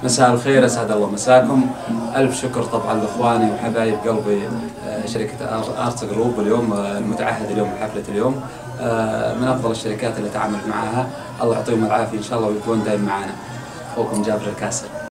مساء الخير، اسعد الله مساكم. الف شكر طبعا لاخواني وحبايب قلبي شركه ارت جروب اليوم المتعهد اليوم بحفله اليوم، من افضل الشركات اللي تعاملت معها. الله يعطيهم العافيه ان شاء الله ويكون دايم معنا. اخوكم جابر الكاسر.